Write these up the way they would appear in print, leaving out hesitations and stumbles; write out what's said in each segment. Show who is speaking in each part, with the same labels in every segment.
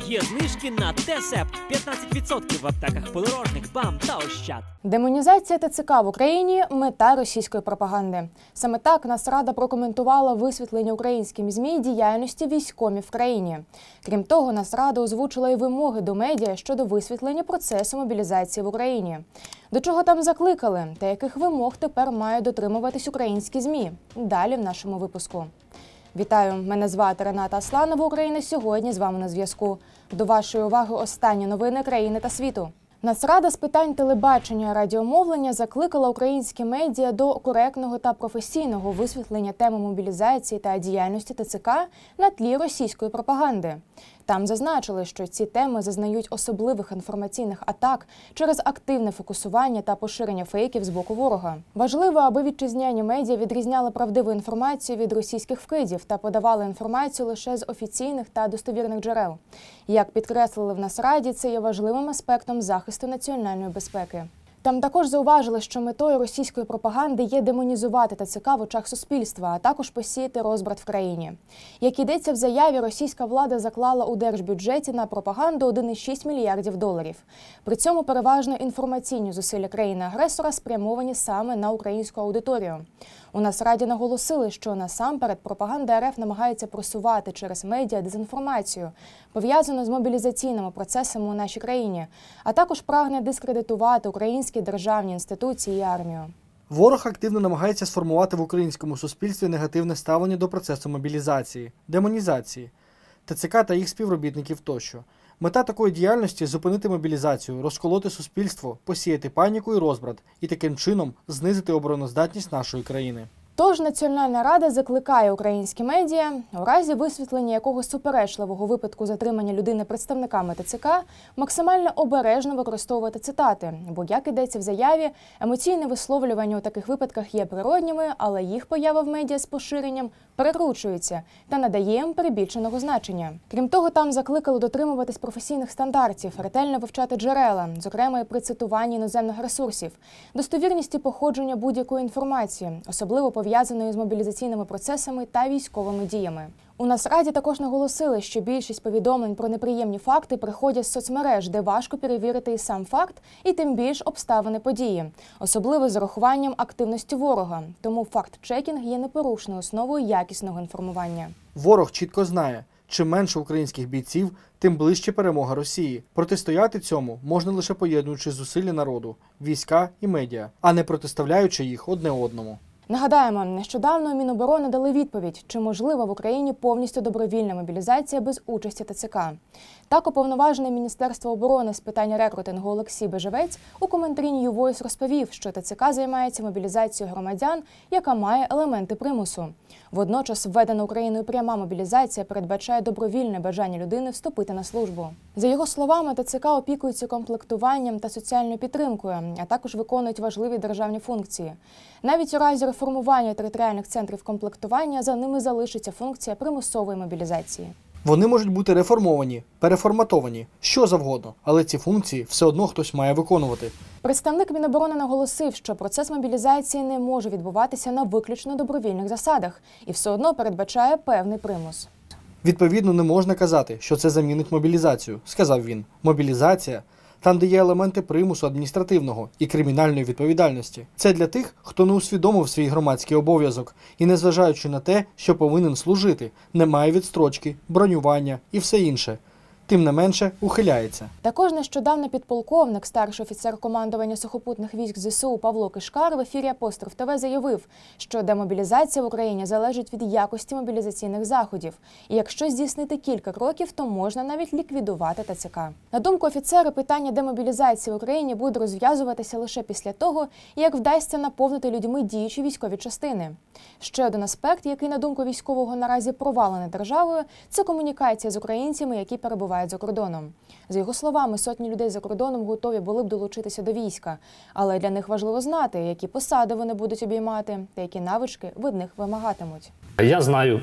Speaker 1: Є знижки на Т-Септ. 15% в аптеках Подорожник, БАМ та Ощад.
Speaker 2: Демонізація ТЦК в Україні – мета російської пропаганди. Саме так Нацрада прокоментувала висвітлення українськими ЗМІ діяльності військкомів в країні. Крім того, Нацрада озвучила і вимоги до медіа щодо висвітлення процесу мобілізації в Україні. До чого там закликали та яких вимог тепер мають дотримуватись українські ЗМІ? Далі в нашому випуску. Вітаю, мене звати Рената Асланова, Україна сьогодні з вами на зв'язку. До вашої уваги останні новини країни та світу. Нацрада з питань телебачення і радіомовлення закликала українські медіа до коректного та професійного висвітлення теми мобілізації та діяльності ТЦК на тлі російської пропаганди. Там зазначили, що ці теми зазнають особливих інформаційних атак через активне фокусування та поширення фейків з боку ворога. Важливо, аби вітчизняні медіа відрізняли правдиву інформацію від російських вкидів та подавали інформацію лише з офіційних та достовірних джерел. Як підкреслили в Нацраді, це є важливим аспектом захисту національної безпеки. Там також зауважили, що метою російської пропаганди є демонізувати ТЦК в очах суспільства, а також посіяти розбрат в країні. Як йдеться в заяві, російська влада заклала у держбюджеті на пропаганду 1,6 мільярдів доларів. При цьому переважно інформаційні зусилля країни-агресора спрямовані саме на українську аудиторію. У Нацраді наголосили, що насамперед пропаганда РФ намагається просувати через медіа дезінформацію, пов'язану з мобілізаційними процесами у нашій країні, а також прагне дискредитувати українські державні інституції і армію.
Speaker 3: Ворог активно намагається сформувати в українському суспільстві негативне ставлення до процесу мобілізації, демонізації, ТЦК та їх співробітників тощо. Мета такої діяльності – зупинити мобілізацію, розколоти суспільство, посіяти паніку і розбрат і таким чином знизити обороноздатність нашої країни.
Speaker 2: Тож Національна рада закликає українські медіа у разі висвітлення якогось суперечливого випадку затримання людини представниками ТЦК максимально обережно використовувати цитати, бо, як ідеться в заяві, емоційне висловлювання у таких випадках є природніми, але їх поява в медіа з поширенням перекручується та надає їм перебільшеного значення. Крім того, там закликали дотримуватись професійних стандартів, ретельно вивчати джерела, зокрема і при цитуванні іноземних ресурсів, достовірність і походження будь-якої інформації, особливо пов'язаної з мобілізаційними процесами та військовими діями. У Нацраді також наголосили, що більшість повідомлень про неприємні факти приходять з соцмереж, де важко перевірити і сам факт, і тим більш обставини події, особливо з урахуванням активності ворога. Тому факт-чекінг є непорушною основою якісного інформування.
Speaker 3: Ворог чітко знає, чим менше українських бійців, тим ближче перемога Росії. Протистояти цьому можна лише поєднуючи зусилля народу, війська і медіа, а не протиставляючи їх одне одному.
Speaker 2: Нагадаємо, нещодавно у Міноборони дали відповідь, чи можлива в Україні повністю добровільна мобілізація без участі ТЦК. Так, уповноважений Міністерства оборони з питань рекрутингу Олексій Бежевець у коментарі New Voice розповів, що ТЦК займається мобілізацією громадян, яка має елементи примусу. Водночас введена Україною пряма мобілізація передбачає добровільне бажання людини вступити на службу. За його словами, ТЦК опікуються комплектуванням та соціальною підтримкою, а також виконують важливі державні функції. Навіть у разі реформування територіальних центрів комплектування за ними залишиться функція примусової мобілізації.
Speaker 3: Вони можуть бути реформовані, переформатовані, що завгодно, але ці функції все одно хтось має виконувати.
Speaker 2: Представник Міноборони наголосив, що процес мобілізації не може відбуватися на виключно добровільних засадах і все одно передбачає певний примус.
Speaker 3: Відповідно, не можна казати, що це замінить мобілізацію, сказав він. Мобілізація – там, де є елементи примусу адміністративного і кримінальної відповідальності. Це для тих, хто не усвідомив свій громадський обов'язок і, незважаючи на те, що повинен служити, не має відстрочки, бронювання і все інше. Тим не менше, ухиляється.
Speaker 2: Також нещодавно підполковник, старший офіцер командування сухопутних військ ЗСУ Павло Кишкар в ефірі «Апостроф ТВ» заявив, що демобілізація в Україні залежить від якості мобілізаційних заходів. І якщо здійснити кілька кроків, то можна навіть ліквідувати ТЦК. На думку офіцера, питання демобілізації в Україні буде розв'язуватися лише після того, як вдасться наповнити людьми діючі військові частини. Ще один аспект, який, на думку військового, наразі провалений державою – це комунікація з українцями, які перебувають за кордоном. За його словами, сотні людей за кордоном готові були б долучитися до війська, але для них важливо знати, які посади вони будуть обіймати та які навички від них вимагатимуть.
Speaker 4: Я знаю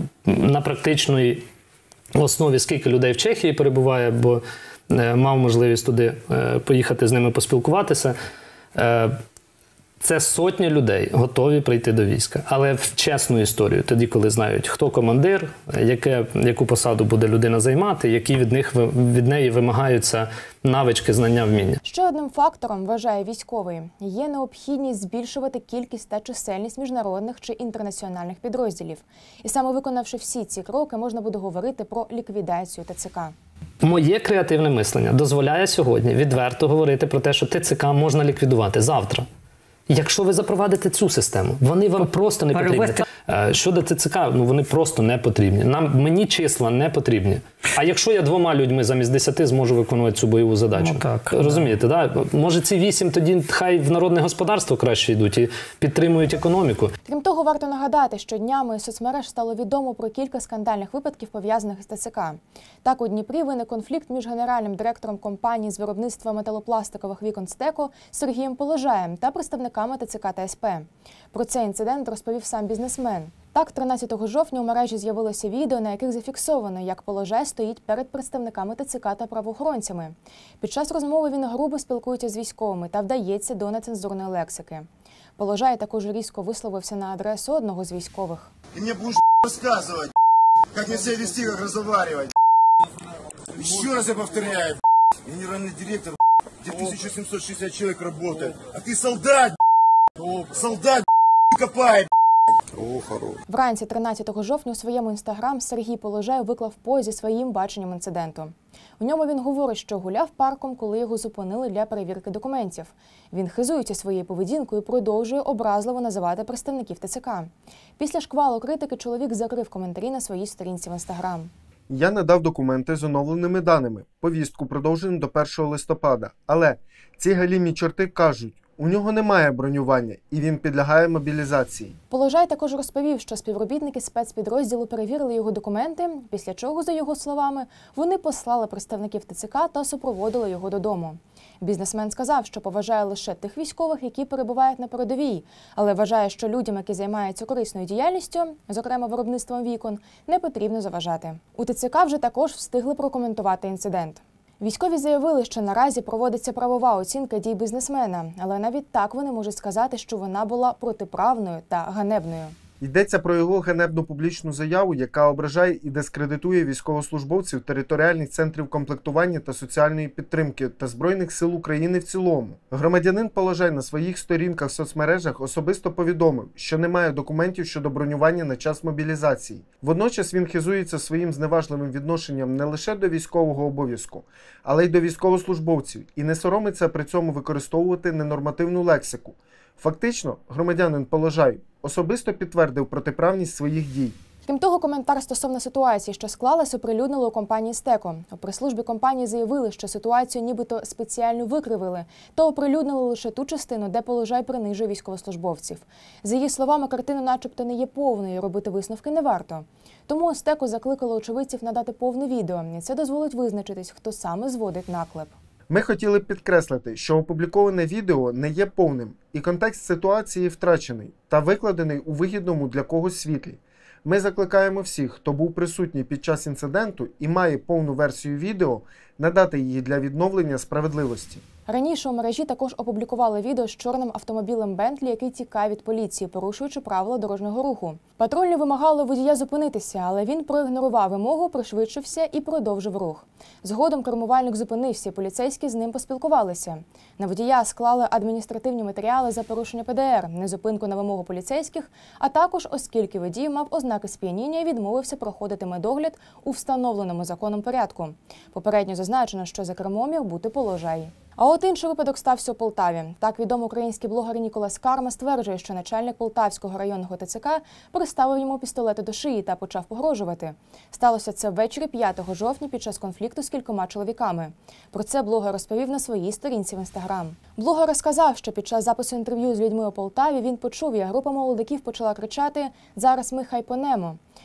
Speaker 4: на практичній основі, скільки людей в Чехії перебуває, бо мав можливість туди поїхати з ними поспілкуватися. Це сотні людей готові прийти до війська. Але в чесну історію, тоді, коли знають, хто командир, яку посаду буде людина займати, які від неї вимагаються навички, знання, вміння.
Speaker 2: Ще одним фактором, вважає військовий, є необхідність збільшувати кількість та чисельність міжнародних чи інтернаціональних підрозділів. І саме виконавши всі ці кроки, можна буде говорити про ліквідацію ТЦК.
Speaker 4: Моє креативне мислення дозволяє сьогодні відверто говорити про те, що ТЦК можна ліквідувати завтра. Якщо ви запровадите цю систему, вони вам просто не потрібні. Щодо ТЦК, вони просто не потрібні. Мені числа не потрібні. А якщо я 2 людьми замість 10 зможу виконувати цю бойову задачу? Розумієте, да? Може ці 8 тоді хай в народне господарство краще йдуть і підтримують економіку.
Speaker 2: Крім того, варто нагадати, що днями із соцмереж стало відомо про кілька скандальних випадків, пов'язаних з ТЦК. Так, у Дніпрі виник конфлікт між генеральним директором компанії з виробництва металопластикових вікон «Стеко» Сергієм Положаєм та представниками ТЦК та СП. Про цей інцидент розповів сам бізнесмен. Так, 13 жовтня у мережі з'явилося відео, на яких зафіксовано, як Положай стоїть перед представниками ТЦК та правоохоронцями. Під час розмови він грубо спілкується з військовими та вдається до нецензурної лексики. Положай також різко висловився на адресу одного з військових.
Speaker 5: Ти мені будеш розказувати, як мені себе вести, як розмовляти. Ще раз я повторяю, генеральний директор, де 1760 чоловік працює, а ти солдат, солдат копає.
Speaker 2: Вранці 13 жовтня у своєму інстаграм Сергій Положай виклав пост зі своїм баченням інциденту. У ньому він говорить, що гуляв парком, коли його зупинили для перевірки документів. Він хизується своєю поведінкою і продовжує образливо називати представників ТЦК. Після шквалу критики чоловік закрив коментарі на своїй сторінці в інстаграм.
Speaker 6: Я надав документи з оновленими даними, повістку продовжену до 1 листопада. Але ці галімі чорти кажуть, у нього немає бронювання і він підлягає мобілізації.
Speaker 2: Положай також розповів, що співробітники спецпідрозділу перевірили його документи, після чого, за його словами, вони послали представників ТЦК та супроводили його додому. Бізнесмен сказав, що поважає лише тих військових, які перебувають на передовій, але вважає, що людям, які займаються корисною діяльністю, зокрема виробництвом вікон, не потрібно заважати. У ТЦК вже також встигли прокоментувати інцидент. Військові заявили, що наразі проводиться правова оцінка дій бізнесмена, але навіть так вони можуть сказати, що вона була протиправною та ганебною.
Speaker 6: Йдеться про його ганебну публічну заяву, яка ображає і дискредитує військовослужбовців територіальних центрів комплектування та соціальної підтримки та Збройних сил України в цілому. Громадянин Положай на своїх сторінках в соцмережах особисто повідомив, що немає документів щодо бронювання на час мобілізації. Водночас він хизується своїм зневажливим відношенням не лише до військового обов'язку, але й до військовослужбовців і не соромиться при цьому використовувати ненормативну лексику. Фактично, громадянин Положай особисто підтвердив протиправність своїх дій.
Speaker 2: Крім того, коментар стосовно ситуації, що склалась, оприлюднили у компанії «Стеко». У прес-службі компанії заявили, що ситуацію нібито спеціально викривили, та оприлюднили лише ту частину, де Положай принижує військовослужбовців. За її словами, картина начебто не є повною, і робити висновки не варто. Тому «Стеко» закликало очевидців надати повне відео, і це дозволить визначитись, хто саме зводить наклеп.
Speaker 6: Ми хотіли б підкреслити, що опубліковане відео не є повним, і контекст ситуації втрачений та викладений у вигідному для когось світлі. Ми закликаємо всіх, хто був присутній під час інциденту і має повну версію відео, надати її для відновлення справедливості.
Speaker 2: Раніше у мережі також опублікували відео з чорним автомобілем Бентлі, який тікає від поліції, порушуючи правила дорожнього руху. Патрульні вимагали водія зупинитися, але він проігнорував вимогу, пришвидшився і продовжив рух. Згодом кермувальник зупинився, і поліцейські з ним поспілкувалися. На водія склали адміністративні матеріали за порушення ПДР, незупинку на вимогу поліцейських, а також, оскільки водій мав ознаки сп'яніння і відмовився проходити медогляд у встановленому законом порядку. Попередньо зазначено, що за кермом міг бути Положай. А от інший випадок стався у Полтаві. Так, відомий український блогер Ніколас Карма стверджує, що начальник Полтавського районного ТЦК приставив йому пістолети до шиї та почав погрожувати. Сталося це ввечері 5 жовтня під час конфлікту з кількома чоловіками. Про це блогер розповів на своїй сторінці в Інстаграм. Блогер розказав, що під час запису інтерв'ю з людьми у Полтаві він почув, як група молодиків почала кричати «Зараз ми хайпонемо».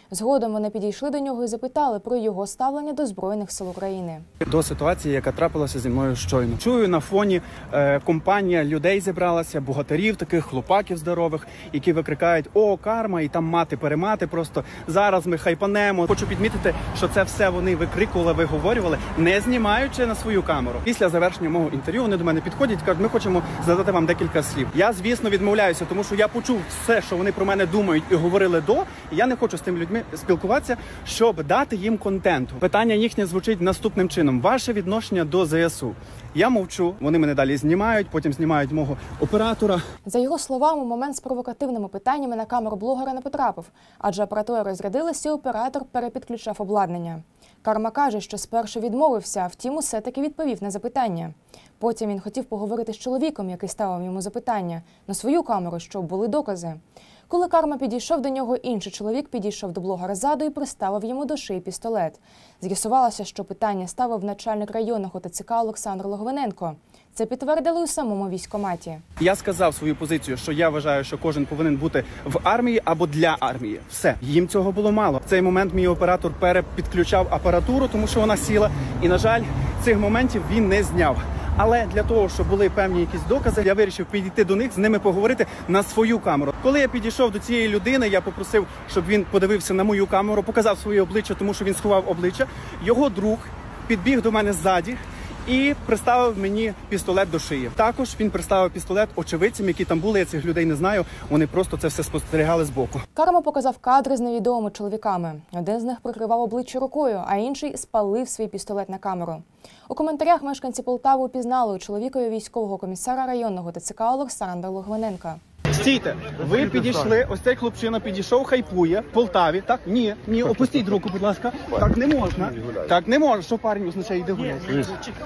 Speaker 2: Згодом вони підійшли до нього і запитали про його ставлення до Збройних сил України.
Speaker 7: До ситуації, яка трапилася зі мною щойно. Чую, на фоні компанія людей зібралася, бухгалтерів, таких хлопаків здорових, які викрикають «О, карма!» і там мати-перемати, просто зараз ми хайпанемо. Хочу підмітити, що це все вони викрикували, виговорювали, не знімаючи на свою камеру. Після завершення мого інтерв'ю вони до мене підходять і кажуть, ми хочемо задати вам декілька слів. Я, звісно, відмовляюся, тому що я почув все, що вони про мене думають і говорили до, і я не хочу з тими людьми спілкуватися, щоб дати їм контенту. Питання їхнє звучить наступним чином. Ваше відношення до ЗСУ. Я мовчу, вони мене далі знімають, потім знімають мого оператора.
Speaker 2: За його словами, момент з провокативними питаннями на камеру блогера не потрапив, адже апаратура розрядилася і оператор перепідключав обладнання. Карма каже, що спершу відмовився, а втім усе-таки відповів на запитання. Потім він хотів поговорити з чоловіком, який ставив йому запитання, на свою камеру, щоб були докази. Коли Карма підійшов до нього, інший чоловік підійшов до блогера ззаду і приставив йому до шиї пістолет. З'ясувалося, що питання ставив начальник районного ТЦК Олександр Логвиненко. Це підтвердили у самому військкоматі.
Speaker 7: Я сказав свою позицію, що я вважаю, що кожен повинен бути в армії або для армії. Все. Їм цього було мало. В цей момент мій оператор перепідключав апаратуру, тому що вона сіла. І, на жаль, цих моментів він не зняв. Але для того, щоб були певні якісь докази, я вирішив підійти до них, з ними поговорити на свою камеру. Коли я підійшов до цієї людини, я попросив, щоб він подивився на мою камеру, показав своє обличчя, тому що він сховав обличчя. Його друг підбіг до мене ззаді і приставив мені пістолет до шиї. Також він приставив пістолет очевидцям, які там були, я цих людей не знаю, вони просто це все спостерігали збоку.
Speaker 2: Карма показав кадри з невідомими чоловіками. Один з них прикривав обличчя рукою, а інший спалив свій пістолет на камеру. У коментарях мешканці Полтави упізнали у чоловікові військового комісара районного ТЦК Олександра Логвиненка.
Speaker 7: Стійте, ви підійшли, ось цей хлопчина підійшов, хайпує в Полтаві. Так, ні, опустіть руку, будь ласка. Так не можна. Так не можна. Що парень означає, йде гуляти?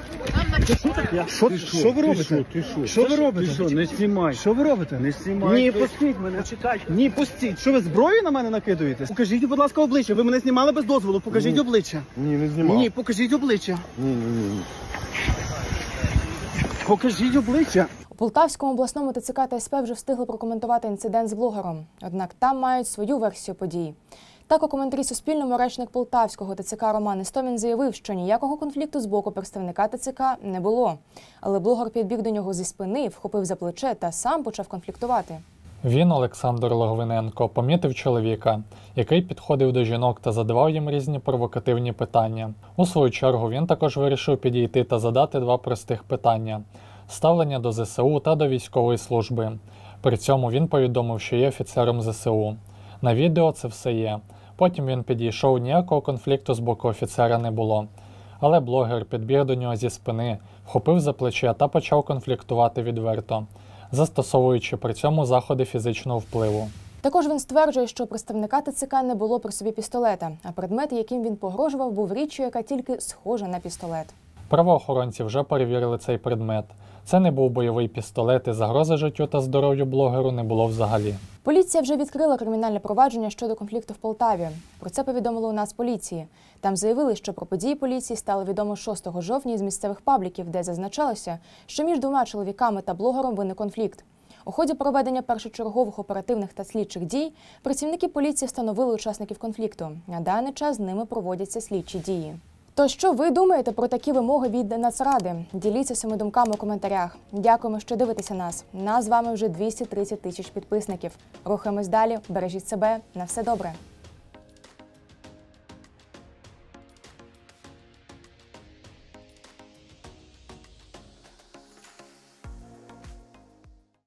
Speaker 7: Що ви робите? Що ви робите?
Speaker 8: Не знімай.
Speaker 7: Що ви робите?
Speaker 8: Не знімай.
Speaker 7: Ні, пустіть мене. Ні, пустіть. Що ви зброю на мене накидуєте? Покажіть, будь ласка, обличчя. Ви мене знімали без дозволу. Покажіть обличчя.
Speaker 8: Ні, не знімав.
Speaker 7: Ні, покажіть обличчя.
Speaker 8: Ні.
Speaker 7: Покажіть обличчя.
Speaker 2: У Полтавському обласному ТЦК та СП вже встигли прокоментувати інцидент з блогером. Однак там мають свою версію подій. Так, у коментарі Суспільному речник Полтавського ТЦК Роман Істомін заявив, що ніякого конфлікту з боку представника ТЦК не було. Але блогер підбіг до нього зі спини, вхопив за плече та сам почав конфліктувати.
Speaker 9: Він, Олександр Логвиненко, помітив чоловіка, який підходив до жінок та задавав їм різні провокативні питання. У свою чергу він також вирішив підійти та задати два простих питання – ставлення до ЗСУ та до військової служби. При цьому він повідомив, що є офіцером ЗСУ. На відео це все є. Потім він підійшов, ніякого конфлікту з боку офіцера не було. Але блогер підбіг до нього зі спини, вхопив за плече та почав конфліктувати відверто, застосовуючи при цьому заходи фізичного впливу.
Speaker 2: Також він стверджує, що у представника ТЦК не було при собі пістолета, а предмет, яким він погрожував, був річчю, яка тільки схожа на пістолет.
Speaker 9: Правоохоронці вже перевірили цей предмет. Це не був бойовий пістолет і загрози життю та здоров'ю блогеру не було взагалі.
Speaker 2: Поліція вже відкрила кримінальне провадження щодо конфлікту в Полтаві. Про це повідомили у Нацполіції. Там заявили, що про події поліції стало відомо 6 жовтня із місцевих пабліків, де зазначалося, що між двома чоловіками та блогером виник конфлікт. У ході проведення першочергових оперативних та слідчих дій працівники поліції встановили учасників конфлікту. На даний час з ними проводяться слідчі дії. То що ви думаєте про такі вимоги від Нацради? Діліться своїми думками у коментарях. Дякуємо, що дивитеся нас. Нас з вами вже 230 тисяч підписників. Рухаємось далі, бережіть себе, на все добре.